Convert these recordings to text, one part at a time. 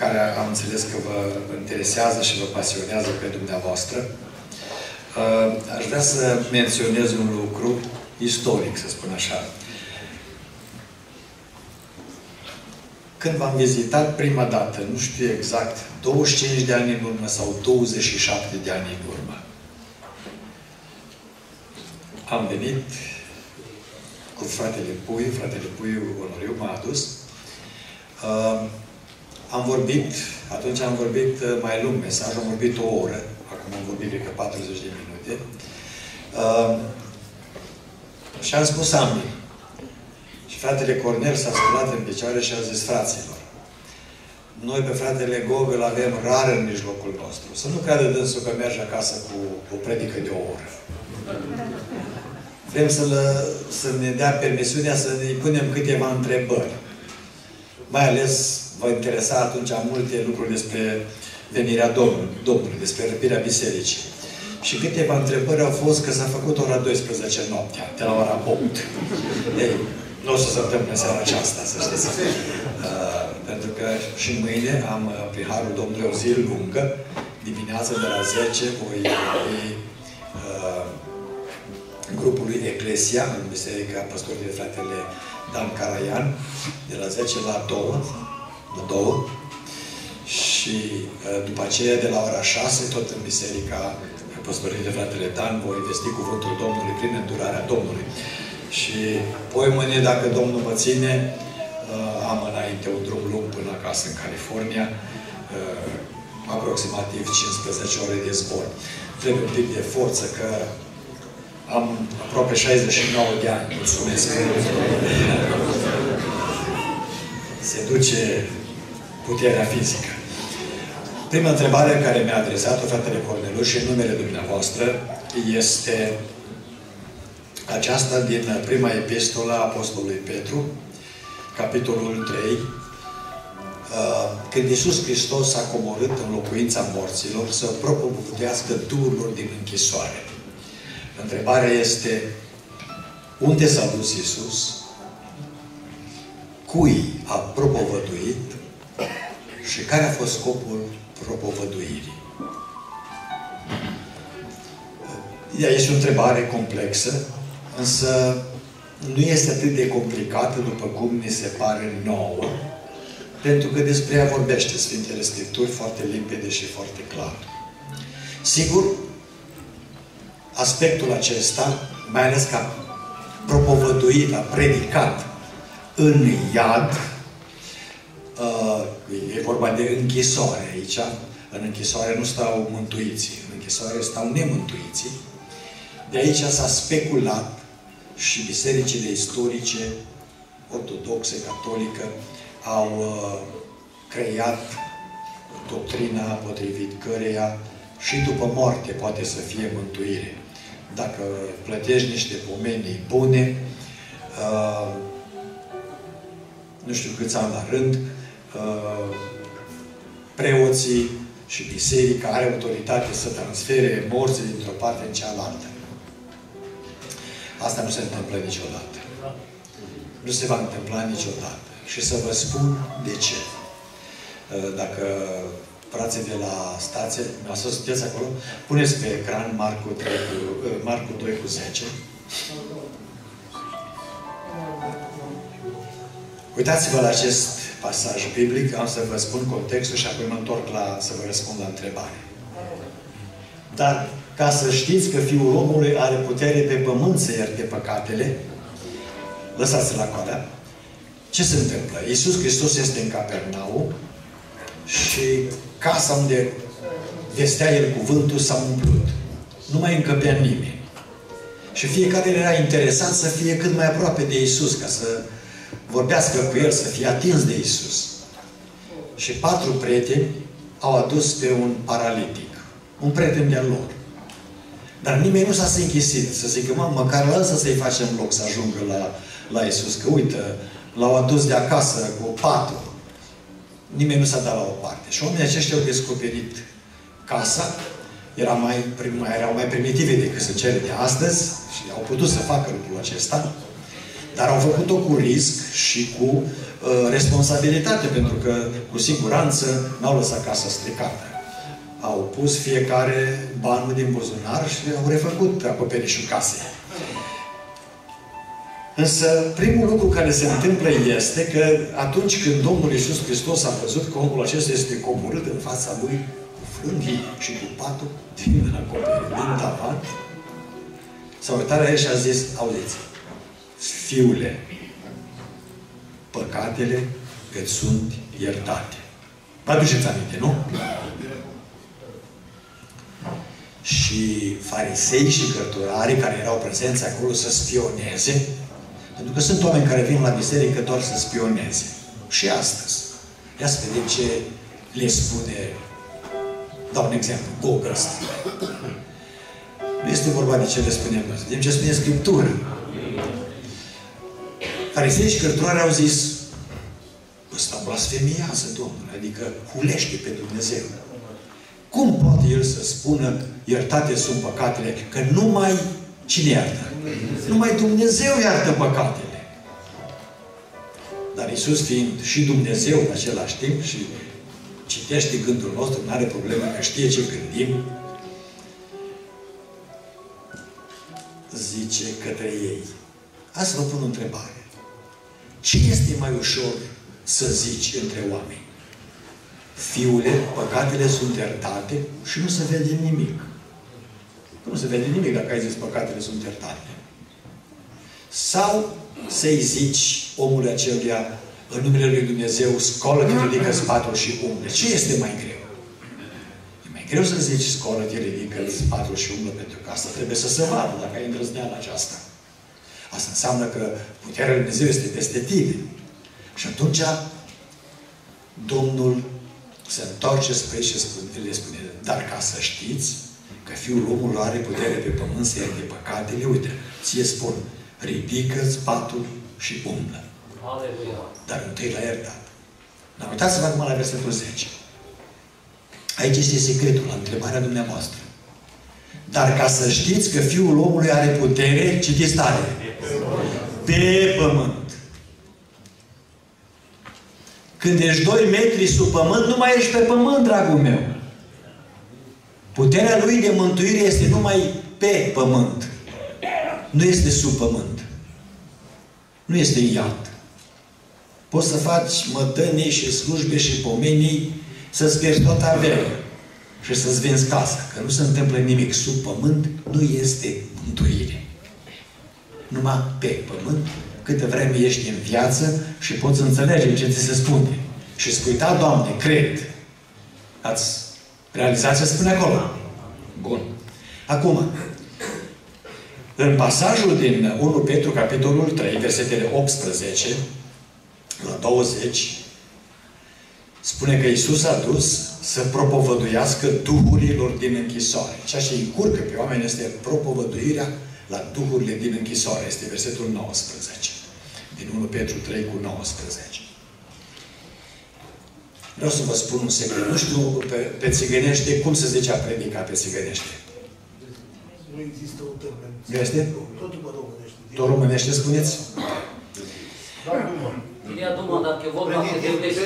care am înțeles că vă interesează și vă pasionează pe dumneavoastră. Aș vrea să menționez un lucru istoric, să spun așa. Când v-am vizitat prima dată, nu știu exact, 25 de ani în urmă sau 27 de ani în urmă, am venit cu fratele Puiu Onoriu m-a adus. Am vorbit, atunci am vorbit mai lung mesaj, am vorbit o oră, acum am vorbit cred că 40 de minute. Și am spus amin. Și fratele Cornel s-a sculat în picioare și a zis: fraților, noi pe fratele Gogăl avem rar în mijlocul nostru. Să nu creadă dânsul că merge acasă cu o predică de o oră. Vrem să ne dea permisiunea să ne punem câteva întrebări. Mai ales vă interesa atunci multe lucruri despre venirea Domnului, despre răpirea bisericii. Și câteva întrebări au fost că s-a făcut ora 12 noaptea, de la ora 8. Ei, nu o să se întâmple în seara aceasta, să știți. Pentru că și mâine am, prin Harul Domnului, o zi lungă. Dimineața de la 10 voi grupului Eclesia, în Biserica Păstorului de Fratele Dan Caraian, de la 10 la 2. Și după aceea, de la ora 6, tot în Biserica Păstorului de Fratele Dan, voi vesti cuvântul Domnului prin îndurarea Domnului. Și poi mâine, dacă Domnul mă ține, am înainte un drum lung până acasă, în California, aproximativ 15 ore de zbor. Trebuie un pic de forță, că am aproape 69 de ani, mulțumesc. Se duce puterea fizică. Prima întrebare care mi-a adresat-o fratele Cornelu și în numele dumneavoastră este aceasta din prima epistola Apostolului Petru, capitolul 3, când Iisus Hristos a coborât în locuința morților să propovăduiască duhurilor din închisoare. Întrebarea este: unde s-a dus Iisus? Cui a propovăduit? Și care a fost scopul propovăduirii? Ea este o întrebare complexă, însă nu este atât de complicată după cum ni se pare nouă, pentru că despre ea vorbește Sfintele Scripturi foarte limpede și foarte clar. Sigur, aspectul acesta, mai ales că a propovăduit, a predicat în iad, e vorba de închisoare aici. În închisoare nu stau mântuiții, în închisoare stau nemântuiții. De aici s-a speculat și bisericile istorice, ortodoxe, catolică, au creat doctrina potrivit căreia și după moarte poate să fie mântuire. Dacă plătești niște pomenii bune, nu știu câți ani la rând, preoții și biserica are autoritate să transfere morții dintr-o parte în cealaltă. Asta nu se întâmplă niciodată. Nu se va întâmpla niciodată. Și să vă spun de ce. Dacă frații de la stație, să sunteți acolo, puneți pe ecran Marcu 2:10. Uitați-vă la acest pasaj biblic, am să vă spun contextul și apoi mă întorc să vă răspund la întrebare. Dar, ca să știți că Fiul omului are putere pe pământ să ierte păcatele, lăsați la coada. Ce se întâmplă? Iisus Hristos este în Capernaum și casa unde vestea El cuvântul s-a umplut. Nu mai încăpea nimeni. Și fiecare era interesat să fie cât mai aproape de Iisus, ca să vorbească cu El, să fie atins de Iisus. Și 4 prieteni au adus pe un paralitic. Un prieten de-al lor. Dar nimeni nu s-a închisit. Să zică: măcar la ăsta să-i facem loc să ajungă la Iisus. Că uite, l-au adus de acasă cu 4. Nimeni nu s-a dat la o parte. Și oamenii aceștia au descoperit casa. Erau mai primitive decât să cere de astăzi. Și au putut să facă lucrul acesta. Dar au făcut-o cu risc și cu responsabilitate, pentru că cu siguranță n-au lăsat casa stricată. Au pus fiecare banul din buzunar și au refăcut acoperișul casei. Însă, primul lucru care se întâmplă este că atunci când Domnul Iisus Hristos a văzut că omul acesta este coborât în fața lui cu frânghii și cu patul din acoperire, din tavan, s-a uitat la el și a zis, auziți, fiule, păcatele îți sunt iertate. Vă aduceți aminte, nu? Și farisei și cărturarii care erau prezenți acolo să spioneze, pentru că sunt oameni care vin la biserică doar să spioneze. Și astăzi. Ia să vedem ce le spune, dau un exemplu, Google. Nu este vorba de ce le spunem noi. Vedem ce spune Scriptura. Farisei și cărturarii au zis, ăsta blasfemiază, Domnule, adică hulește pe Dumnezeu. Cum poate El să spună, iertate sunt păcatele, că numai cine iartă? Numai Dumnezeu iartă păcatele. Dar Iisus fiind și Dumnezeu în același timp și citește gândul nostru, nu are problemă că știe ce gândim, zice către ei. Asta vă pun o întrebare. Ce este mai ușor să zici între oameni? Fiule, păcatele sunt iertate și nu se vede nimic. Nu se vede nimic dacă ai zis păcatele sunt iertate. Sau să-i zici omului aceluia în numele Lui Dumnezeu, scolă-te, ridică spatul și umble. Ce este mai greu? E mai greu să zici scolă-te, ridică spatul și umble, pentru că asta trebuie să se vadă dacă ai îndrăzneala aceasta. Asta înseamnă că puterea Lui Dumnezeu este peste tine. Și atunci Domnul se întoarce spre ei și le spune, dar ca să știți că Fiul omului are putere pe pământ să ierte păcatele, uite, ție spun, ridică-ți patul și umblă. Dar întâi l-a iertat. Dar uitați-vă acum la versetul 10. Aici este secretul la întrebarea dumneavoastră. Dar ca să știți că Fiul omului are putere, citiți tare, pe pământ. Când ești 2 metri sub pământ, nu mai ești pe pământ, dragul meu. Puterea Lui de mântuire este numai pe pământ. Nu este sub pământ. Nu este în iad. Poți să faci mătănii și slujbe și pomenii să-ți pierzi toată averea și să-ți vinzi casa. Că nu se întâmplă nimic sub pământ, nu este mântuire. Numai pe pământ, câtă vreme ești în viață și poți înțelege ce ți se spune. Și spui, da, Doamne, cred. Ați realizat ce spune acolo? Bun. Acum, în pasajul din 1 Petru, capitolul 3, versetele 18 la 20, spune că Iisus a dus să propovăduiască duhurilor din închisoare. Ceea ce încurcă pe oameni este propovăduirea la duhurile din închisoare. Este versetul 19. Din 1 Petru 3 cu 19. Vreau să vă spun un secret. Nu știu pe țigănește, cum se zicea predica pe țigănește? Nu există un termen. Este? Totul pe românește. Tot românește, spuneți? Dinia Duma, dacă e vorba că devește.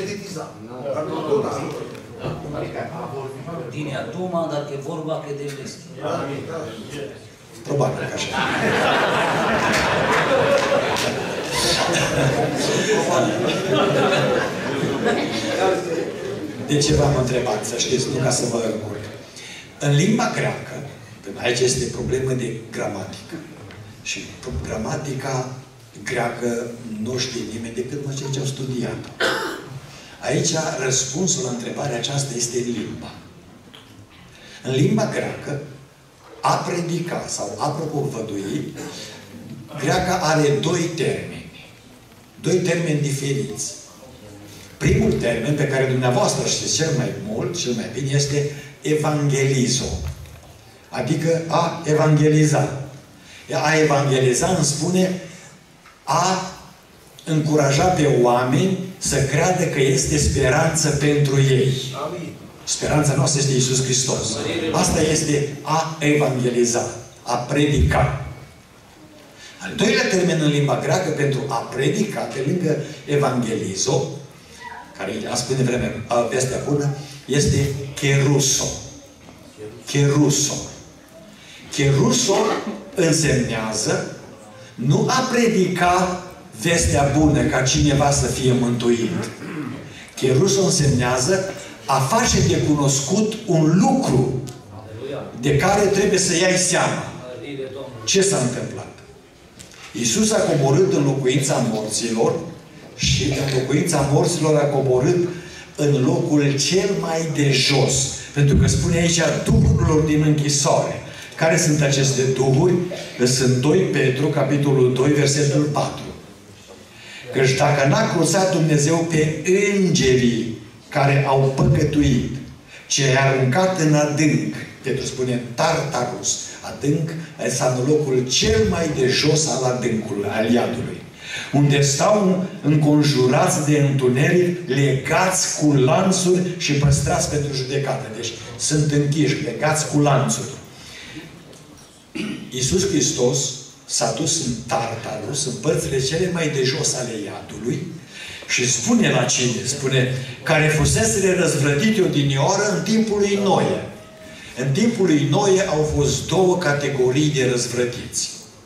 Dinia Duma, dacă e vorba că devește. Probabil că așa. De ce v-am întrebat? Să știți, nu ca să vă încurc. În limba greacă, aici este problemă de gramatică. Și gramatica greacă nu știe nimeni decât cei ce au studiat. Aici răspunsul la întrebarea aceasta este limba. În limba greacă, a predica sau a propovădui, greaca are 2 termeni. 2 termeni diferiți. Primul termen pe care dumneavoastră știți cel mai mult, cel mai bine, este evangelizo. Adică a evangeliza. A evangeliza îmi spune a încuraja pe oameni să creadă că este speranță pentru ei. Amin. Speranța noastră este Iisus Hristos. Asta este a evangeliza, a predica. Al doilea termen în limba greacă pentru a predica, pe lângă evangelizo, care a spus de vreme vestea bună, este keruso. Keruso. Keruso însemnează nu a predica vestea bună ca cineva să fie mântuit. Keruso însemnează a face de cunoscut un lucru de care trebuie să iei seama. Ce s-a întâmplat? Iisus a coborât în locuința morților și în locuința morților a coborât în locul cel mai de jos. Pentru că spune aici duhurilor din închisoare. Care sunt aceste duhuri? Sunt 2 Petru, capitolul 2, versetul 4. Căci dacă n-a cruțat Dumnezeu pe îngerii care au păcătuit, ci i-a aruncat în adânc, Petru spune Tartarus, adânc înseamnă locul cel mai de jos al adâncului, al iadului, unde stau înconjurați de întuneric, legați cu lanțuri și păstrați pentru judecată. Deci sunt închiși, legați cu lanțuri. Iisus Hristos s-a dus în Tartarus, în părțile cele mai de jos ale iadului, și spune la cine? Spune, care fusese răzvrătite odinioară în timpul lui Noe. În timpul lui Noe au fost 2 categorii de răzvrătiți.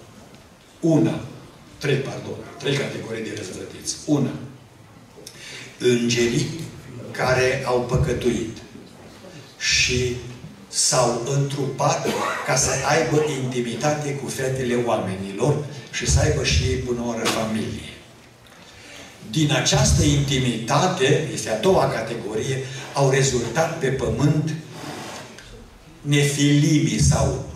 Trei categorii de răzvrătiți. Una, îngerii care au păcătuit și s-au întrupat ca să aibă intimitate cu fetele oamenilor și să aibă și ei până oară familie. Din această intimitate, este a doua categorie, au rezultat pe pământ nefilimii sau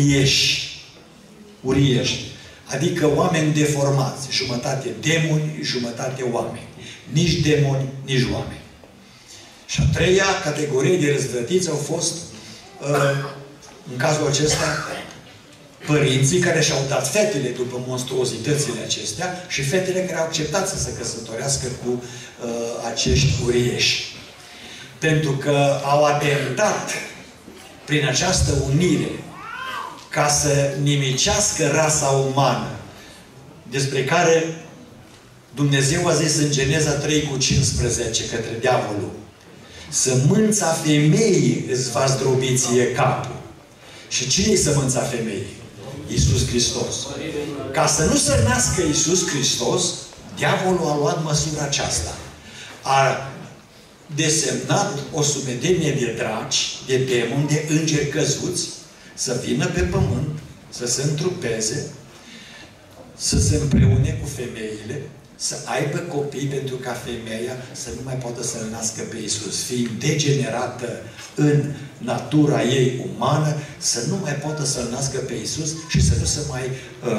urieși. Adică oameni deformați. Jumătate demoni, jumătate oameni. Nici demoni, nici oameni. Și a treia categorie de răzvrătiți au fost, în cazul acesta, părinții care și-au dat fetele după monstruozitățile acestea și fetele care au acceptat să se căsătorească cu acești urieși. Pentru că au atentat prin această unire ca să nimicească rasa umană, despre care Dumnezeu a zis în Geneza 3:15 către diavolul: sămânța femeii îți va zdrobi ție capul. Și cine e sămânța femeii? Iisus Hristos. Ca să nu se nască Iisus Hristos, diavolul a luat măsura aceasta. A desemnat o sumedenie de draci, de demoni, de îngeri căzuți, să vină pe pământ, să se întrupeze, să se împreune cu femeile, să aibă copii pentru ca femeia să nu mai poată să-L nască pe Iisus. Fiind degenerată în natura ei umană, să nu mai poată să-L nască pe Iisus și să nu se mai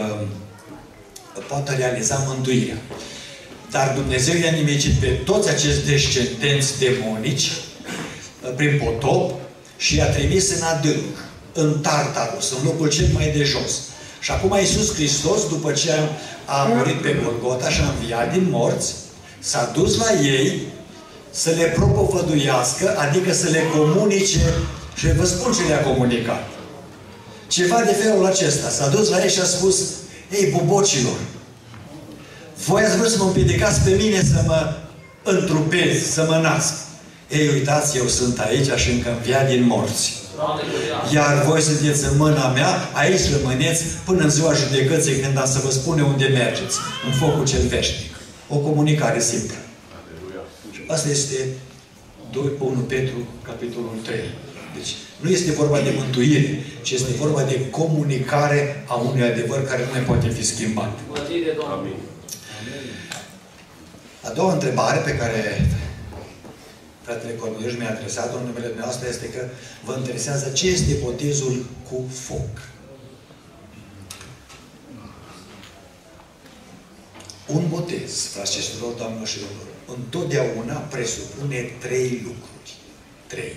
poată realiza mântuirea. Dar Dumnezeu i-a nimicit pe toți acești descendenți demonici prin potop și i-a trimis în adânc, în Tartarus, în locul cel mai de jos. Și acum Iisus Hristos, după ce a murit pe Golgota și a înviat din morți, s-a dus la ei să le propovăduiască, adică să le comunice, și vă spun ce le-a comunicat. Ceva de felul acesta. S-a dus la ei și a spus: ei, bubocilor, voi ați vrut să mă împiedicați pe mine să mă întrupez, să mă nasc. Ei, uitați, eu sunt aici și încă înviat din morți. Iar voi sunteți în mâna mea, aici rămâneți până în ziua judecății, când am să vă spune unde mergeți. În focul cel veșnic. O comunicare simplă. Și asta este 1 Petru, capitolul 3. Deci, nu este vorba de mântuire, ci este vorba de comunicare a unui adevăr care nu mai poate fi schimbat. Amin. A doua întrebare pe care fratele Corneliu mi-a adresat-o în numele dumneavoastră este că vă interesează ce este botezul cu foc. Un botez, frați și surori, doamnelor și domnilor, întotdeauna presupune 3 lucruri. 3.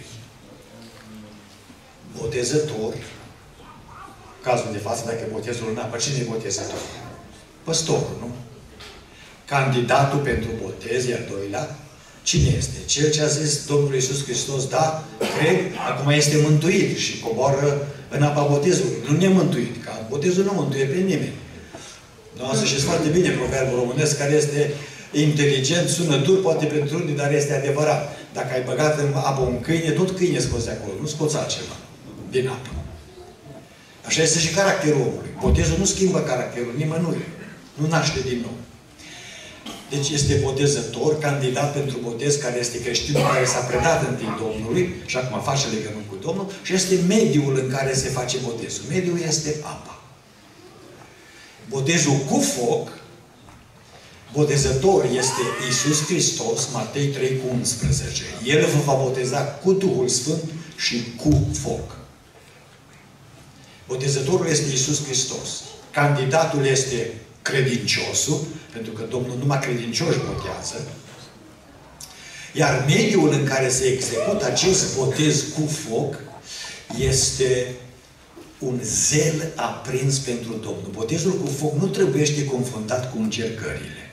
Botezător, cazul de față, dacă e botezul în apă, cine e botezător? Păstorul, nu? Candidatul pentru botez, iar doilea, cine este? Cel ce a zis Domnul Iisus Hristos: da, cred, acum este mântuit și coboară în apa botezului. Nu nemântuit, că botezul nu mântuie pe nimeni. Dumneavoastră știți foarte bine proverbul românesc, care este inteligent, sună dur, poate pentru unii, dar este adevărat. Dacă ai băgat în apă un câine, tot câine scoți de acolo, nu scoți altceva din apă. Așa este și caracterul omului. Botezul nu schimbă caracterul nimănui. Nu naște din nou. Deci este botezător, candidat pentru botez, care este creștinul care s-a predat întâi Domnului și acum face legământ cu Domnul, și este mediul în care se face botezul. Mediul este apa. Botezul cu foc, botezător este Iisus Hristos, Matei 3:11. El vă va boteza cu Duhul Sfânt și cu foc. Botezătorul este Iisus Hristos. Candidatul este credinciosul, pentru că Domnul numai credincioși botează. Iar mediul în care se execută acest botez cu foc este un zel aprins pentru Domnul. Botezul cu foc nu trebuiește confundat cu încercările.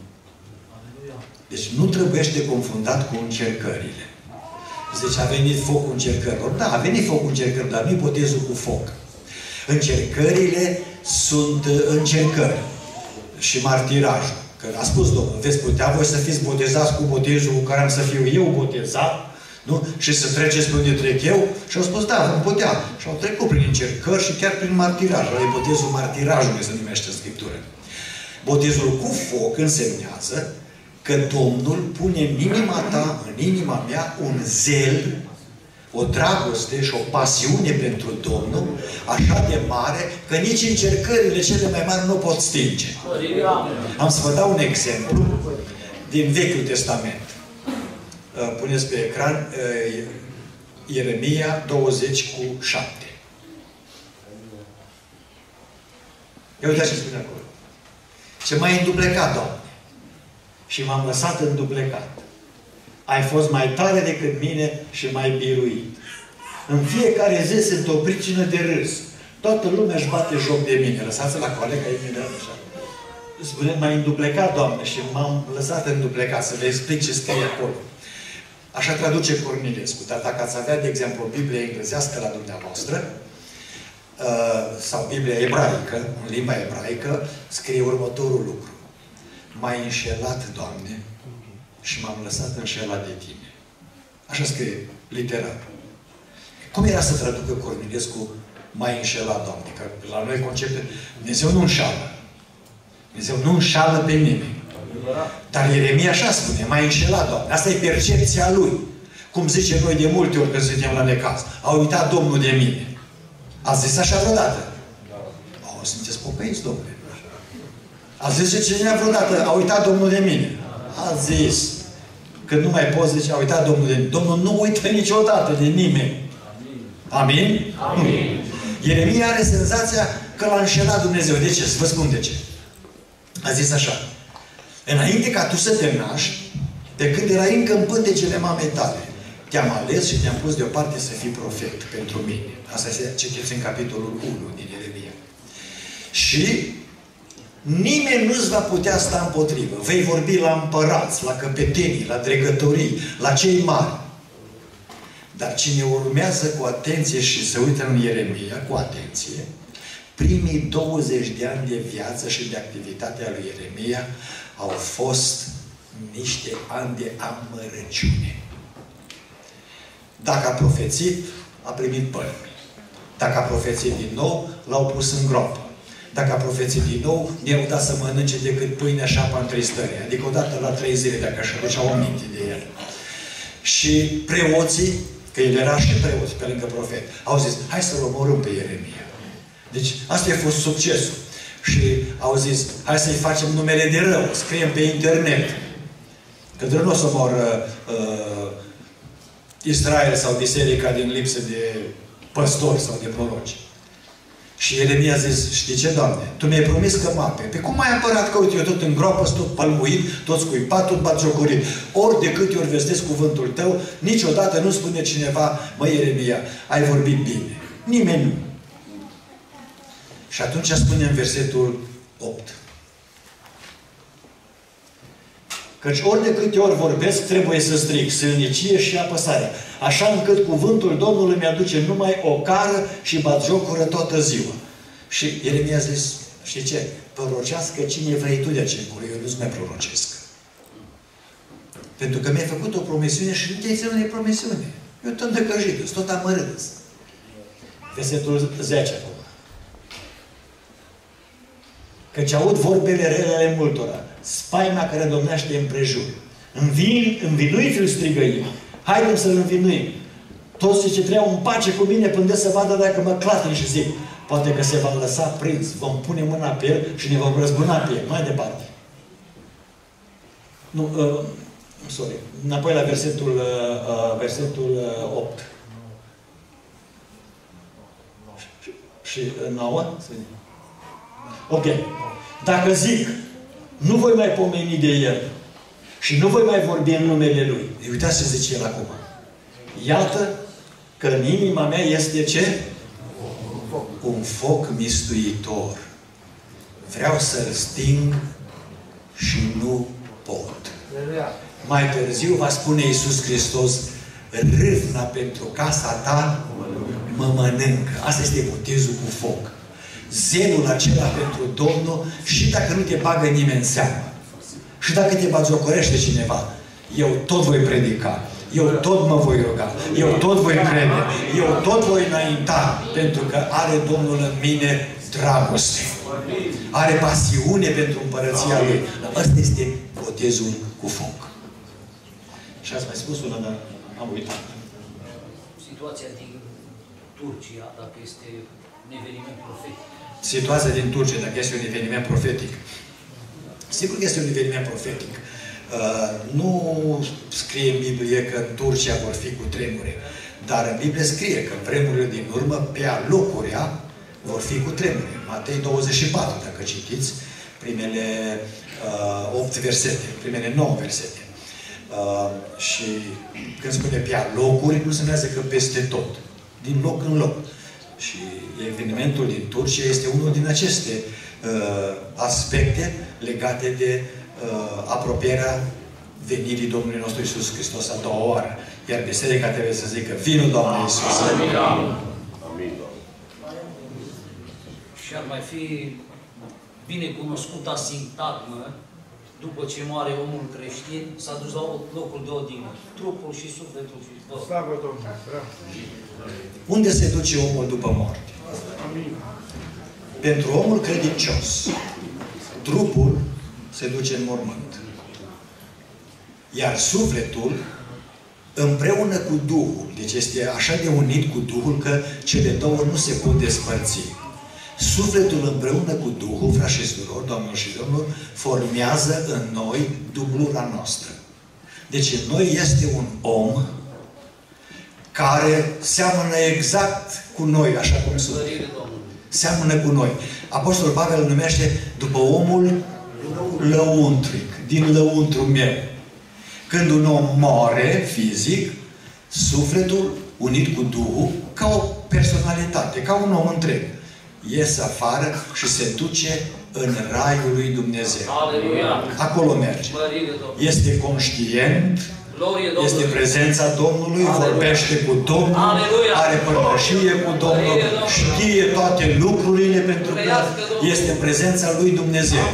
Deci nu trebuiește confundat cu încercările. Deci a venit focul încercărilor. Da, a venit focul încercărilor, dar nu-i botezul cu foc. Încercările sunt încercări. Și martirajul. Că a spus Domnul, veți putea voi să fiți botezați cu botezul cu care am să fiu eu botezat, nu? Și să treceți pe unde trec eu? Și au spus, da, vom putea. Și au trecut prin încercări și chiar prin martiraj. E botezul martirajului, se numește în Scriptură. Botezul cu foc însemnează că Domnul pune în inima ta, în inima mea, un zel, o dragoste și o pasiune pentru Domnul așa de mare că nici încercările cele mai mari nu pot stinge. Am să vă dau un exemplu din Vechiul Testament. Puneți pe ecran Ieremia 20:7. Ia uitați ce spune acolo. Ce m-ai înduplecat, Doamne, și m-am lăsat înduplecat. Ai fost mai tare decât mine și mai biruit. În fiecare zi sunt o pricină de râs. Toată lumea își bate joc de mine. Lăsați-l la colega imediat așa. Spune, m-ai înduplecat, Doamne, și m-am lăsat înduplecat. Să vă explic ce scrie acolo. Așa traduce Cornilescu. Dar dacă ați avea, de exemplu, o Biblie englezească la dumneavoastră, sau Biblia ebraică, în limba ebraică, scrie următorul lucru. M-ai înșelat, Doamne, și m-am lăsat înșelat de Tine. Așa scrie, literar. Cum era să traducă Cornilescu m-ai înșelat, Doamne? Că la noi concepte, Dumnezeu nu înșală. Dumnezeu nu înșală pe nimeni. Dar Ieremia așa spune, m-ai înșelat, Doamne. Asta e percepția lui. Cum zicem noi de multe ori când suntem la necaz. A uitat Domnul de mine. Ați zis așa vreodată? O, sunteți pocăiți, Domnule. Ați zis ce cineva vreodată, a uitat Domnul de mine. A zis. Când nu mai poți zice, a uitat Domnul de mine. Domnul nu uită niciodată de nimeni. Amin? Amin. Ieremia are senzația că l-a înșelat Dumnezeu. De ce? Să vă spun de ce. A zis așa. Înainte ca tu să te naști, de când erai încă în pântecele mamei tale, te-am ales și te-am pus deoparte să fii profet pentru mine. Asta se citiți în capitolul 1 din Ieremia. Și nimeni nu-ți va putea sta împotrivă. Vei vorbi la împărați, la căpetenii, la dregătorii, la cei mari. Dar cine urmează cu atenție și se uită în Ieremia, cu atenție, primii 20 de ani de viață și de activitate a lui Ieremia au fost niște ani de amărăciune. Dacă a profețit, a primit pălmi. Dacă a profețit din nou, l-au pus în groapă. Dacă a profețit din nou, i-au dat să mănânce decât pâinea și apa în 3 stări. Adică odată la 3 zile, dacă așa duceau aminte de el. Și preoții, că el era și preot pe lângă profet, au zis, hai să-l omorâm pe Ieremia. Deci, asta a fost succesul. Și au zis, hai să-i facem numele de rău, scriem pe internet. Că nu o să moră Israel sau biserica din lipsă de păstori sau de proroci. Și Ieremia a zis, știi ce, Doamne? Tu mi-ai promis că mă aperi. Pe cum m-ai apărat că, uite, eu tot în groapă, tot pălmuit, tot scuipat, tot batjocorit. Ori de câte ori vestesc cuvântul tău, niciodată nu spune cineva, mă, Ieremia, ai vorbit bine. Nimeni nu. Și atunci spune în versetul 8. Căci ori de câte ori vorbesc, trebuie să strig sâlnicie și apăsare. Așa încât cuvântul Domnului mi-aduce numai o cară și batjocură toată ziua. Și Ieremia a zis, Știi ce? Prorocească cine vrei tu de aici încolo. Eu nu-ți mai prorocesc. Pentru că mi-ai făcut o promisiune și nu te-ai ținut de promisiune. Eu tot necăjit, sunt tot amărât. Versetul 10 acum. Căci aud vorbele rele ale multora, spaima care domnește împrejur. Învinuiți-l, strigă eu. Haideți să-l învinuim. Toți cei ce trăiau în pace cu mine până să vadă dacă mă clatin și zic, poate că se va lăsa prins, vom pune mâna pe el și ne vom răzbuna pe el. Mai departe. Nu, sorry. Înapoi la versetul 8. Și 9? Ok. Dacă zic, nu voi mai pomeni de el și nu voi mai vorbi în numele lui. Uitați ce zice el acum. Iată că în inima mea este ce? Un foc mistuitor. Vreau să-l sting și nu pot. Mai târziu va spune Iisus Hristos, râvna pentru casa ta mă mănâncă. Asta este botezul cu foc. Zelul acela pentru Domnul și dacă nu te bagă nimeni în seamă. Și dacă te batjocorește cineva, eu tot voi predica. Eu tot mă voi ruga. Eu tot voi crede. Eu tot voi înainta. Pentru că are Domnul în mine dragoste. Are pasiune pentru împărăția Lui. Ăsta este botezul cu foc. Și ați mai spus una, dar am uitat. Situația din Turcia, dacă este un eveniment profetic. Situația din Turcia, dacă este un eveniment profetic. Sigur că este un eveniment profetic. Nu scrie în Biblie că în Turcia vor fi cu tremure. Dar în Biblie scrie că în vremurile din urmă, pe alocurea, vor fi cu tremure. Matei 24, dacă citiți, primele 8 versete, primele 9 versete. Și când spune pe alocuri, nu semnează că peste tot. Din loc în loc. Și evenimentul din Turcia este unul din aceste aspecte legate de apropierea venirii Domnului nostru Iisus Hristos a doua oară. Iar biserica trebuie să zică, vină Doamne Iisus. Amin. Și ar mai fi bine cunoscuta sintagmă, după ce moare omul creștin, s-a dus la locul de odihnă. Trupul și sufletul și tot. Slavă Domnului! Unde se duce omul după moarte? Amin. Pentru omul credincios, trupul se duce în mormânt. Iar sufletul împreună cu Duhul, deci este așa de unit cu Duhul că cele două nu se pot despărți. Sufletul împreună cu Duhul, frați și surori, Doamnelor și Domnilor, formează în noi dublura noastră. Deci în noi este un om care seamănă exact cu noi, așa cum sunt. Seamănă cu noi. Apostolul Pavel îl numește după omul lăuntric, din lăuntru meu. Când un om moare fizic, sufletul unit cu Duhul, ca o personalitate, ca un om întreg, iese afară și se duce în Raiul lui Dumnezeu. Aleluia! Acolo merge. Este conștient, este prezența Domnului, vorbește cu Domnul, are părtășie cu Domnul, știe toate lucrurile pentru că este prezența lui Dumnezeu.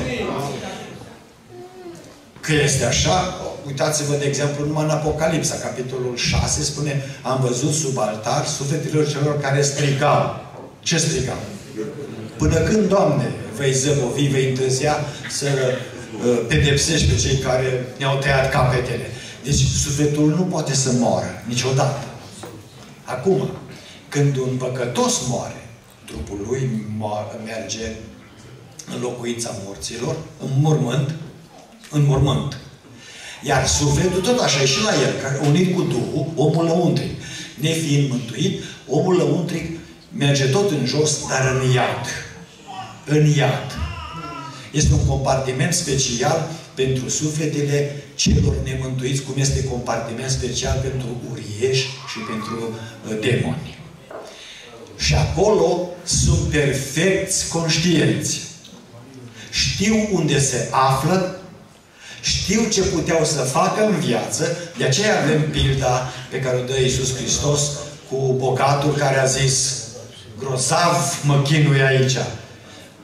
Că este așa, uitați-vă, de exemplu, numai în Apocalipsa, capitolul 6, spune, am văzut sub altar sufletele celor care strigau. Ce strigau? Până când, Doamne, vei zăbovi, vei întârzia să pedepsești pe cei care ne-au tăiat capetele. Deci sufletul nu poate să moară niciodată. Acum, când un păcătos moare, trupul lui merge în locuința morților, în mormânt. Iar sufletul tot așa e și la el, care unit cu Duhul, omul lăuntric. Nefiind mântuit, omul lăuntric merge tot în jos, dar în iad. În iad. Este un compartiment special pentru sufletele celor nemântuiți, cum este compartiment special pentru urieși și pentru demoni. Și acolo sunt perfecți conștienți. Știu unde se află, știu ce puteau să facă în viață, de aceea avem pilda pe care o dă Iisus Hristos cu bogatul care a zis, grozav mă chinui aici.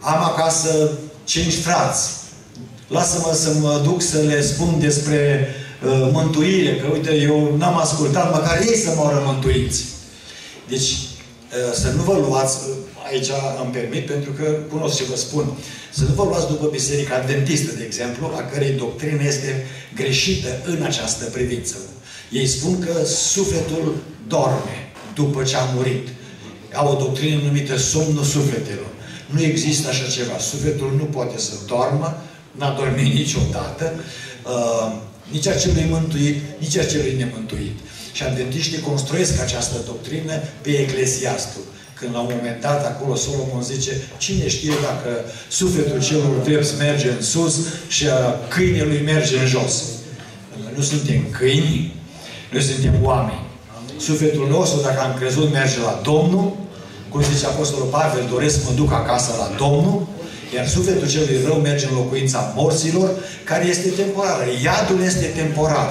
Am acasă 5 frați. Lasă-mă să mă duc să le spun despre mântuire, că uite, eu n-am ascultat, măcar ei să moară mântuiți. Deci, să nu vă luați, aici îmi permit, pentru că cunosc ce vă spun, să nu vă luați după Biserica Adventistă, de exemplu, a cărei doctrină este greșită în această privință. Ei spun că sufletul dorme după ce a murit. Au o doctrină numită somnul sufletelor. Nu există așa ceva. Sufletul nu poate să doarmă, n-a dormit niciodată, nici a celui mântuit, nici a celui nemântuit. Și adventiștii construiesc această doctrină pe Eclesiastul. Când la un moment dat, acolo Solomon zice, cine știe dacă sufletul celor drepți merge în sus și câinelui merge în jos. Noi nu suntem câini, noi suntem oameni. Sufletul nostru, dacă am crezut, merge la Domnul. Cum zice Apostolul Pavel, doresc să mă duc acasă la Domnul. Iar sufletul celui rău merge în locuința morților, care este temporară. Iadul este temporar.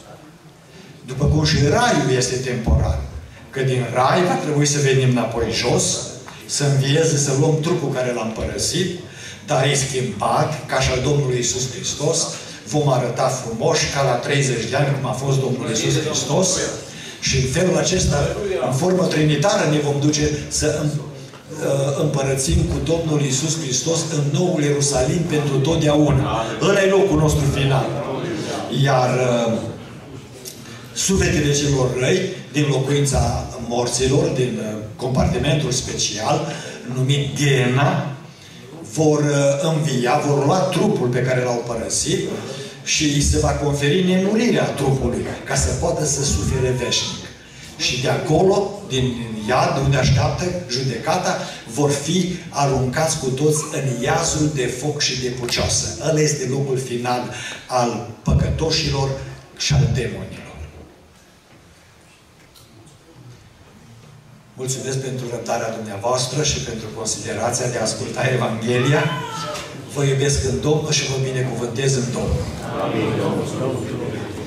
După cum și raiul este temporar. Că din rai va trebui să venim înapoi jos, să învieze, să luăm trupul care l-am părăsit, dar e schimbat, ca și al Domnului Iisus Hristos, vom arăta frumoși, ca la 30 de ani, cum a fost Domnul Iisus Hristos, și în felul acesta, în formă trinitară, ne vom duce să împărățim cu Domnul Iisus Hristos în noul Ierusalim pentru totdeauna. Ăla e locul nostru final. Iar sufletele celor răi, din locuința morților, din compartimentul special, numit Gehenna, vor învia, vor lua trupul pe care l-au părăsit și îi se va conferi nemurirea trupului, ca să poată să sufere veșnic. Și de acolo, din iad, unde așteaptă judecata, vor fi aruncați cu toți în iazul de foc și de pucioasă. Ăla este locul final al păcătoșilor și al demonilor. Mulțumesc pentru răbdarea dumneavoastră și pentru considerația de a asculta Evanghelia. Vă iubesc în Domnul și vă binecuvântez în Domnul. Amin.